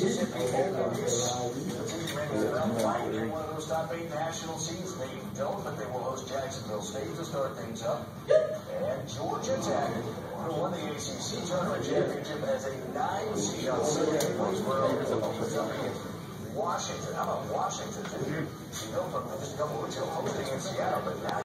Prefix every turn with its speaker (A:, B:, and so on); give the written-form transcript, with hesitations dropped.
A: Mississippi, Ole Miss. The team remains might be one of those top 8 national seeds. They don't, but they will host Jacksonville State to start things up. And Georgia Tech, who won the ACC Tournament Championship as a 9 seed on Sunday, Washington. How about Washington? You know, from just a couple weeks ago, hosting in Seattle, but now